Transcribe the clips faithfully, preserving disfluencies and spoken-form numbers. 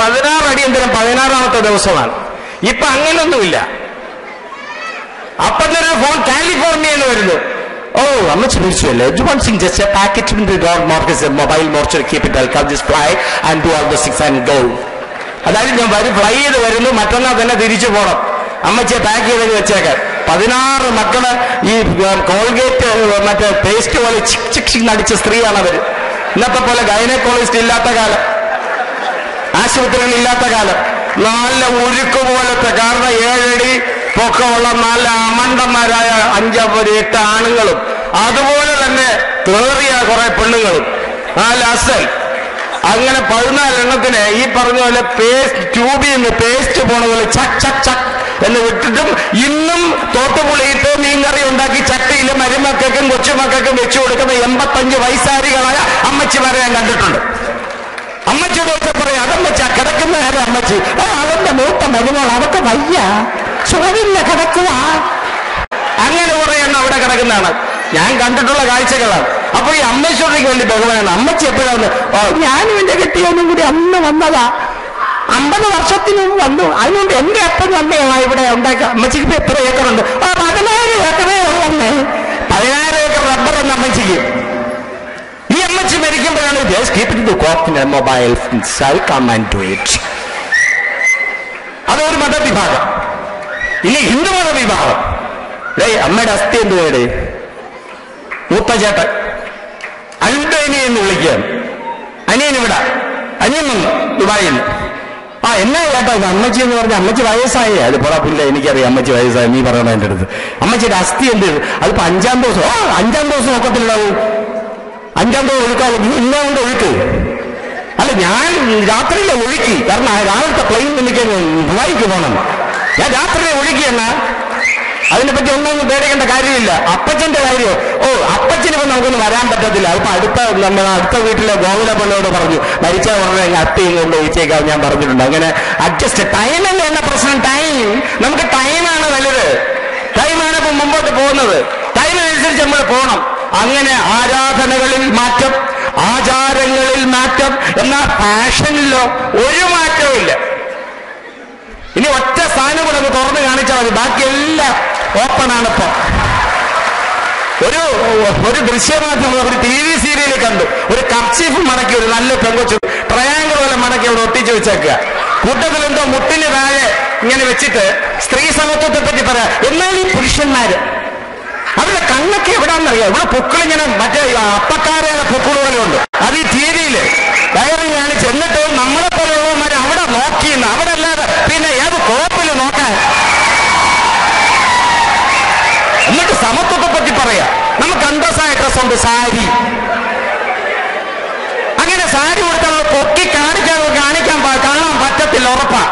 പതിനാറ് അടിയന്തരം പതിനാറാമത്തെ ദിവസമാണ്. ഇപ്പൊ അങ്ങനൊന്നുമില്ല. അപ്പൊ തന്നെ ഫോൺ കാലിഫോർണിയ എന്ന് വരുന്നു. ഓ അമ്മച്ചി വിളിച്ചുവല്ലേ, ജസ്റ്റ് പാക്കറ്റ് മൊബൈൽ മോർച്ചർ keep it come just fly and do all the six and go. അതായത് ഞാൻ വരും, ഫ്ലൈ ചെയ്ത് വരുന്നു, മറ്റന്നാൾ തന്നെ തിരിച്ചു പോകണം. അമ്മച്ചിയെ പാക്ക് ചെയ്ത് വെച്ചേക്കാൻ. പതിനാറ് മക്കള് ഈ കോൾഗേറ്റ് മറ്റേ പേസ്റ്റ് പോലെ ചിക് ചിക് ചിക് നടിച്ച സ്ത്രീയാണ് അവര്. ഇന്നത്തെ പോലെ ഗൈനക്കോളജിസ്റ്റ് ഇല്ലാത്ത കാലം, ആശുപത്രികൾ ഇല്ലാത്ത കാലം. നല്ല ഉരുക്ക് പോലത്തെ, കാരണം ഏഴടി പൊക്കമുള്ള നല്ല അമണ്ടന്മാരായ അഞ്ചൊരു എട്ട് ആണുങ്ങളും അതുപോലെ തന്നെ കേറിയ കുറെ പെണ്ണുങ്ങളും, നല്ല അസൽ. അങ്ങനെ പതിനാലെണ്ണത്തിന് ഈ പറഞ്ഞ പോലെ പേസ്റ്റ് ട്യൂബിൽ നിന്ന് പേസ്റ്റ് പോണ പോലെ ചക് ചക് ചക് എന്ന് വിട്ടിട്ടും ഇന്നും തോട്ടുപുളിയിട്ട് മീൻകറി ഉണ്ടാക്കി ചട്ടിയിലും മരുമക്കൾക്കും കൊച്ചുമക്കൾക്കും വെച്ചു കൊടുക്കുന്ന എൺപത്തഞ്ച് വയസ്സാരികളായ അമ്മച്ചിമാരെ ഞാൻ കണ്ടിട്ടുണ്ട്. അമ്മച്ചിയോട് ഒക്കെ പറയാം, അതമ്മച്ച കിടക്കുന്ന നേരം അമ്മച്ചി, അവന്റെ മൂത്ത മരുമോൾ അവർക്ക് വയ്യ, സുഖമില്ല, കിടക്കുക. അങ്ങനെ കുറെ എണ്ണം അവിടെ കിടക്കുന്നതാണ് ഞാൻ കണ്ടിട്ടുള്ള കാഴ്ചകളാണ്. അപ്പൊ ഈ അമ്മച്ചോടേക്ക് വേണ്ടി ബഹുമാനാണ്. അമ്മച്ചി എപ്പോഴാണ്, ഓ ഞാനും എന്റെ കെട്ടിയവനും കൂടി അന്ന് വന്നതാ, അമ്പത് വർഷത്തിന് മുമ്പ് വന്നു, അതുകൊണ്ട് എന്റെ അപ്പനും അമ്മയാണ് ഇവിടെ ഉണ്ടാക്കുക. അമ്മച്ചിക്ക് ഇപ്പൊ എത്ര ഏക്കറുണ്ട്? ആ പതിനായിരം ഏക്കറേ ഉള്ളേ. പതിനായിരം ഏക്കർ റബ്ബർ എന്ന അമ്മച്ചിക്ക്. ഈ അമ്മച്ചി മരിക്കുമ്പോഴാണ് മൊബൈൽ അതൊരു മതവിഭാഗം. ഇനി ഹിന്ദു മതവിഭാഗം. അമ്മയുടെ അസ്ഥി എന്ത് വേട്? മൂത്ത ചേട്ടൻ അൽബേനി എന്ന് വിളിക്കുകയാണ്. അനിയൻ ഇവിടെ, അനിയൻ വന്നു ദുബായിൽ നിന്ന്. ആ എന്നാ ചേട്ടാ ഇത് അമ്മച്ചി എന്ന് പറഞ്ഞ, അമ്മച്ചി വയസ്സായി. അത് പോടാ പുല്ല, എനിക്കറിയാം അമ്മച്ചി വയസ്സായി, നീ പറയണ എൻ്റെ അടുത്ത്. അമ്മച്ചിയുടെ അസ്ഥി എന്ത്? അതിപ്പോ അഞ്ചാം ദിവസം. ഓ അഞ്ചാം ദിവസം ഒക്കത്തിലുണ്ടാവും. അഞ്ചാം ദിവസം ഒഴുക്കാവും. ഇന്ന കൊണ്ട് ഒഴുക്ക് അല്ല, ഞാൻ രാത്രിയിലെ ഒഴുക്കി. കാരണം രാവിലത്തെ പ്ലെയിൻ എനിക്ക് ദുബായിക്ക് പോകണം. ഞാൻ രാത്രിയിലെ ഒഴുക്കിയെന്നാ, അതിനെപ്പറ്റി ഒന്നും പേടിക്കേണ്ട കാര്യമില്ല. അപ്പച്ചന്റെ കാര്യം, ഓ അപ്പച്ചനിപ്പോ നമുക്കൊന്നും വരാൻ പറ്റത്തില്ല. അതിപ്പോ അടുത്ത നമ്മൾ അടുത്ത വീട്ടിലെ ഗോകുല പെണ്ണോട് പറഞ്ഞു, മരിച്ച ഉടനെ അത്തയും കൊണ്ട് ഒഴിച്ചേക്കാവും ഞാൻ പറഞ്ഞിട്ടുണ്ട്. അങ്ങനെ അഡ്ജസ്റ്റ്. ടൈം അല്ലേ എന്ന പ്രശ്നം, ടൈം. നമുക്ക് ടൈമാണ് വലുത്. ടൈമാണ് ഇപ്പൊ മുമ്പോട്ട് പോകുന്നത്. ടൈമിനനുസരിച്ച് നമ്മൾ പോകണം. അങ്ങനെ ആരാധനകളിൽ മാറ്റം, ആചാരങ്ങളിൽ മാറ്റം, എന്നാൽ ഫാഷനിലോ ഒരു മാറ്റവും ഇല്ല. ഇനി ഒറ്റ സ്ഥാനം കൂടെ തുറന്ന് കാണിച്ചാൽ മതി, ബാക്കിയെല്ലാം ഓപ്പണാണ്. ഇപ്പൊ ഒരു ഒരു ദൃശ്യമാധ്യമം, ഒരു ടി വി സീരിയൽ കണ്ടു, ഒരു കർച്ചീഫ് മടക്കി ഒരു നല്ല പെങ്കൊച്ചു ട്രയാങ്കിൾ പോലെ മടക്കി അവിടെ ഒട്ടിച്ചു വെച്ചേക്കുക. കൂട്ടത്തിലെന്തോ മുട്ടിന് താഴെ ഇങ്ങനെ വെച്ചിട്ട് സ്ത്രീ സമത്വത്തെ പറ്റി പറയാം. എന്നാൽ ഈ പുരുഷന്മാര് അവരുടെ കണ്ണൊക്കെ എവിടാന്നറിയാം. ഇവിടെ പൊക്കിളിങ്ങനെ മറ്റേ അപ്പക്കാരെ പൊക്കിളുകളുണ്ട്. അത് ഈ ടി വിയില് ഡയറി കാണിച്ച്, എന്നിട്ട് നമ്മളെ പോലെയുള്ളവന്മാർ അവിടെ നോക്കിയെന്ന്, അവിടെ അല്ലാതെ പിന്നെ ഏത് കോപ്പില് നോക്കാൻ. എന്നിട്ട് സമത്വത്തെ പറ്റി പറയാം. നമുക്ക് അന്തസ്സായ ഡ്രസ്സുണ്ട്, സാരി. അങ്ങനെ സാരി കൊടുത്താൽ പൊക്കി കാണിക്കാൻ കാണിക്കാൻ കാണാൻ പറ്റത്തില്ല, ഉറപ്പാ.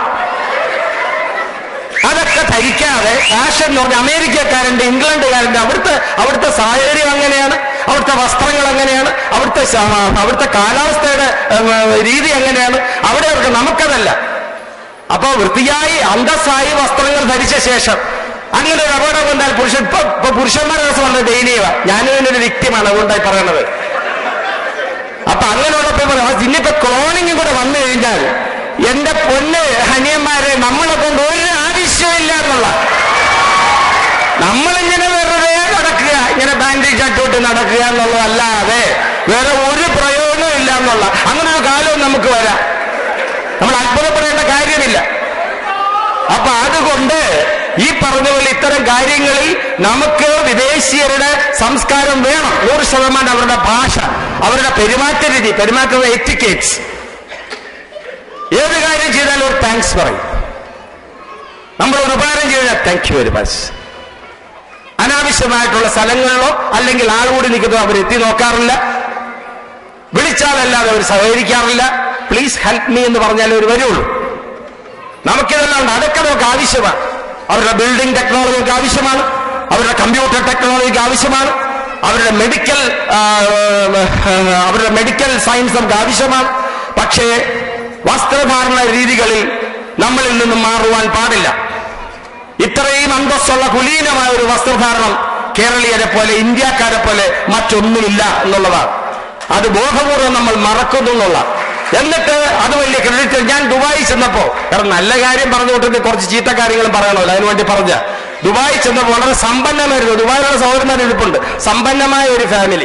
അതൊക്കെ ധരിക്കാതെ ഫാഷൻ എന്ന് പറഞ്ഞാൽ അമേരിക്കക്കാരുണ്ട്, ഇംഗ്ലണ്ടുകാരുണ്ട്. അവിടുത്തെ അവിടുത്തെ സാഹചര്യം അങ്ങനെയാണ്, അവിടുത്തെ വസ്ത്രങ്ങൾ അങ്ങനെയാണ്, അവിടുത്തെ അവിടുത്തെ കാലാവസ്ഥയുടെ രീതി അങ്ങനെയാണ്. അവിടെ അവർക്ക് നമുക്കതല്ല. അപ്പൊ വൃത്തിയായി അന്തസ്സായി വസ്ത്രങ്ങൾ ധരിച്ച ശേഷം അങ്ങനെ ഒരു അപകടം വന്നാൽ പുരുഷൻ ഇപ്പൊ ഇപ്പൊ പുരുഷന്മാരുടെ ദിവസം വന്നത് ദയനീയവ. ഞാനും ഇതിനൊരു വ്യക്തിമാണ്, അതുകൊണ്ടായി പറയണത്. അപ്പൊ അങ്ങനെയുള്ളപ്പോ പറയാം, ഇന്നിപ്പോ ക്ലോണിങ് കൂടെ വന്നു കഴിഞ്ഞാൽ എന്റെ പൊന്ന് ഹനിയന്മാരെ, നമ്മളെ കൊണ്ട് ഒരു ആവശ്യമില്ല എന്നുള്ള, നമ്മളിങ്ങനെ വെറുതെ നടക്കുക, ഇങ്ങനെ ബാൻഡേജ് ചട്ടോട്ട് നടക്കുക എന്നുള്ളതല്ലാതെ വേറെ ഒരു പ്രയോജനവും ഇല്ല എന്നുള്ള അങ്ങനെ ഒരു കാലവും നമുക്ക് വരാം. നമ്മൾ അത്ഭുതപ്പെടേണ്ട കാര്യമില്ല. അപ്പൊ അതുകൊണ്ട് ഈ പറഞ്ഞ പോലെ ഇത്തരം കാര്യങ്ങളിൽ നമുക്ക് വിദേശീയരുടെ സംസ്കാരം വേണം. നൂറ് ശതമാനം അവരുടെ ഭാഷ, അവരുടെ പെരുമാറ്റ രീതി, പെരുമാറ്റ എറ്റിക്കേറ്റ്സ്. ഏത് കാര്യം ചെയ്താലും ഒരു താങ്ക്സ് പറയും. നമ്മൾ ഒരു ഉപകാരം ചെയ്താൽ താങ്ക് യു വെരി മച്ച്. അനാവശ്യമായിട്ടുള്ള സ്ഥലങ്ങളിലോ അല്ലെങ്കിൽ ആളുകൂടി നിൽക്കുന്നതോ അവരെത്തി നോക്കാറില്ല. വിളിച്ചാലല്ലാതെ അവർ സഹകരിക്കാറില്ല. പ്ലീസ് ഹെൽപ്പ് മീ എന്ന് പറഞ്ഞാലേ അവർ വരുള്ളൂ. നമുക്കിതെല്ലാം ഉണ്ട്. അതൊക്കെ നമുക്ക് ആവശ്യമാണ്. അവരുടെ ബിൽഡിംഗ് ടെക്നോളജിക്ക് ആവശ്യമാണ്, അവരുടെ കമ്പ്യൂട്ടർ ടെക്നോളജിക്ക് ആവശ്യമാണ്, അവരുടെ മെഡിക്കൽ അവരുടെ മെഡിക്കൽ സയൻസ് നമുക്ക് ആവശ്യമാണ്. പക്ഷേ വസ്ത്രധാരണ രീതികളിൽ നമ്മളിൽ നിന്നും മാറുവാൻ പാടില്ല. ഇത്രയും അന്തസ്സുള്ള കുലീനമായ ഒരു വസ്ത്രധാരണം കേരളീയരെ പോലെ ഇന്ത്യക്കാരെ പോലെ മറ്റൊന്നുമില്ല എന്നുള്ളതാണ്. അത് ബോധപൂർവം നമ്മൾ മറക്കുന്നു എന്നുള്ള. എന്നിട്ട് അത് വലിയ ക്രെഡിറ്റ്. ഞാൻ ദുബായ് ചെന്നപ്പോ, കാരണം നല്ല കാര്യം പറഞ്ഞു വിട്ടിട്ട് കുറച്ച് ചീത്ത കാര്യങ്ങളും പറയണമല്ലോ, അതിനുവേണ്ടി പറഞ്ഞ ദുബായി ചെന്നപ്പോൾ വളരെ സമ്പന്നമായിരുന്നു. ദുബായിലുള്ള സഹോദരന്മാർ ഇരിപ്പുണ്ട്. സമ്പന്നമായ ഒരു ഫാമിലി.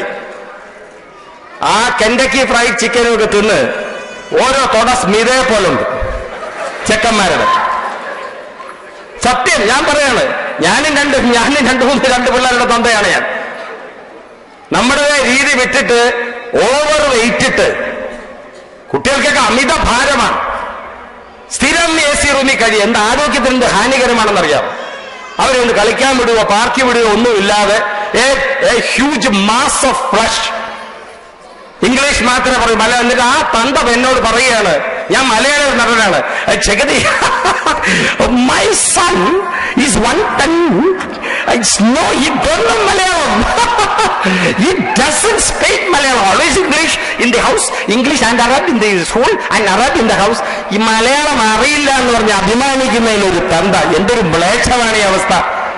ആ കെൻഡക്കി ഫ്രൈഡ് ചിക്കനും ഒക്കെ തിന്ന് ഓരോ തൊട സ്മിതയെ പോലുണ്ട് ചെക്കന്മാരുടെ. സത്യം ഞാൻ പറയാണ്. ഞാനും രണ്ട് ഞാനും രണ്ടു മൂന്ന് രണ്ട് പിള്ളേരുടെ തന്തയാണ് ഞാൻ. നമ്മുടെ രീതി വിട്ടിട്ട് ഓവർ വെയിറ്റിട്ട് കുട്ടികൾക്കൊക്കെ അമിത ഭാരമാണ്. സ്ഥിരം എ സി റൂമിൽ കഴിയും. എന്ത് ആരോഗ്യത്തിന് ഹാനികരമാണെന്നറിയാം. അവരൊന്ന് കളിക്കാൻ വിടുവോ പാർക്കി വിടുവോ ഒന്നുമില്ലാതെ huge mass of flush. English മാത്രമേ പറയൂ. മല എന്നിട്ട് ആ തന്ത എന്നോട് പറയുകയാണ്, ഞാൻ മലയാള നടനാണ്, Jagathy my son is one ton. No, he don't know Malayalam. He doesn't speak Malayalam. Always English in the house, English and Arab in the school and Arab in the house. ഈ മലയാളം അറിയില്ല എന്ന് പറഞ്ഞ് അഭിമാനിക്കുന്നതിനൊരു തന്ത. എന്തൊരു മ്ലേച്ഛമാണ് ഈ അവസ്ഥ.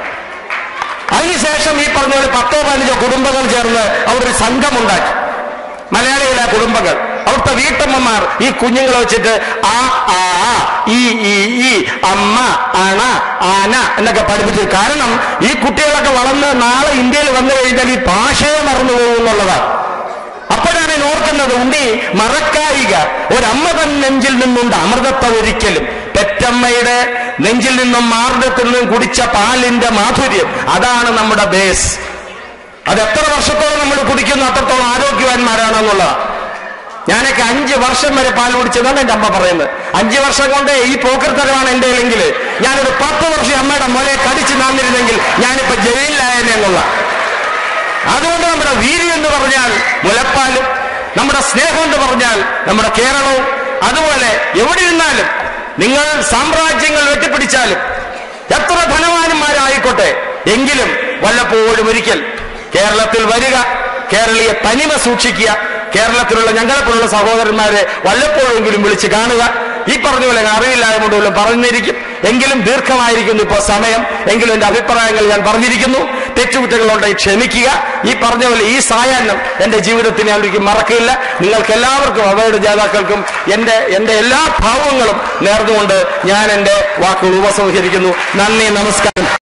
അതിനുശേഷം ഈ പറഞ്ഞ ഒരു പത്തോ പതിനഞ്ചോ കുടുംബങ്ങൾ ചേർന്ന് അവരൊരു സംഘമുണ്ടാക്കി. മലയാളികളെ കുടുംബങ്ങൾ, അവിടുത്തെ വീട്ടമ്മമാർ ഈ കുഞ്ഞുങ്ങളെ വെച്ചിട്ട് ആ ആ ഈ ഈ ഈ അമ്മ അണ ആന എന്നൊക്കെ പഠിപ്പിച്ചു. കാരണം ഈ കുട്ടികളൊക്കെ വളർന്ന് നാളെ ഇന്ത്യയിൽ വന്നു കഴിഞ്ഞാൽ ഈ ഭാഷയെ മറന്നു പോകുന്നുള്ളതാണ്. അപ്പോഴാണ് ഓർക്കുന്നത്, ഉണ്ണി മറക്കായിക ഒരമ്മ തൻ നെഞ്ചിൽ നിന്നുണ്ട് അമൃതത്വം ഒരിക്കലും. പെറ്റമ്മയുടെ നെഞ്ചിൽ നിന്നും മാർദ്ദത്തിൽ നിന്നും കുടിച്ച പാലിന്റെ മാധുര്യം, അതാണ് നമ്മുടെ ബേസ്. അത് എത്ര വർഷത്തോളം നമ്മൾ കുടിക്കുന്നു അത്രത്തോളം ആരോഗ്യവാന്മാരാണെന്നുള്ളത്. ഞാനൊക്കെ അഞ്ച് വർഷം വരെ പാൽ കുടിച്ചതാണ് എന്റെ അമ്മ പറയുന്നത്. അഞ്ചു വർഷം കൊണ്ട് ഈ പോക്കർത്തരമാണ് എന്റെ എങ്കിൽ ഞാനൊരു പത്ത് വർഷം അമ്മയുടെ മോലെ കടിച്ചു നടന്നിരുന്നെങ്കിൽ ഞാനിപ്പോ ജയിലിലായെന്നെ എന്നുള്ള. അതുകൊണ്ട് നമ്മുടെ വീര്യം എന്ന് പറഞ്ഞാൽ മുലപ്പാലും, നമ്മുടെ സ്നേഹം എന്ന് പറഞ്ഞാൽ നമ്മുടെ കേരളവും. അതുപോലെ എവിടെ ഇരുന്നാലും നിങ്ങൾ സാമ്രാജ്യങ്ങൾ വെട്ടിപ്പിടിച്ചാലും എത്ര ധനവാന്മാരായിക്കോട്ടെ, എങ്കിലും വല്ലപ്പോഴും ഒരിക്കൽ കേരളത്തിൽ വരിക, കേരളീയ തനിമ സൂക്ഷിക്കുക, കേരളത്തിലുള്ള ഞങ്ങളെപ്പോലുള്ള സഹോദരന്മാരെ വല്ലപ്പോഴെങ്കിലും വിളിച്ച് കാണുക. ഈ പറഞ്ഞ പോലെ അറിയില്ലായ്മ കൊണ്ടുപോലും പറഞ്ഞിരിക്കും, എങ്കിലും ദീർഘമായിരിക്കുന്നു ഇപ്പോൾ സമയം. എങ്കിലും എന്റെ അഭിപ്രായങ്ങൾ ഞാൻ പറഞ്ഞിരിക്കുന്നു. തെറ്റുകുറ്റങ്ങളുണ്ടെങ്കിൽ ക്ഷമിക്കുക. ഈ പറഞ്ഞ പോലെ ഈ സായാഹ്നം എന്റെ ജീവിതത്തിൽ ഞാൻ ഒരിക്കലും മറക്കില്ല. നിങ്ങൾക്ക് എല്ലാവർക്കും അവയുടെ ജേതാക്കൾക്കും എന്റെ എന്റെ എല്ലാ ഭാവങ്ങളും നേർന്നുകൊണ്ട് ഞാൻ എന്റെ വാക്കുകൾ ഉപസംഹരിക്കുന്നു. നന്ദി, നമസ്കാരം.